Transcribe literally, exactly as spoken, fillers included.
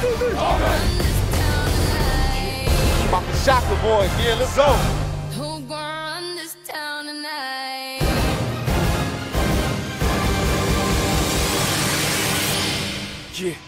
About to shock the boys, yeah, let's go. Who gon' run this town tonight? Yeah.